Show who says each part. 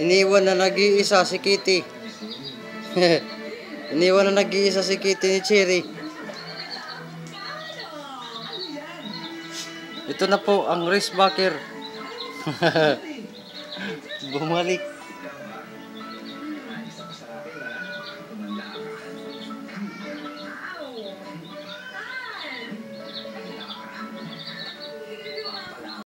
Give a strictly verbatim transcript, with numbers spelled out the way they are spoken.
Speaker 1: Iniwan na nag-iisa si Kitty. Iniwan na nag-iisa si Kitty ni Cherry. Ito na po ang racebacker. Bumalik.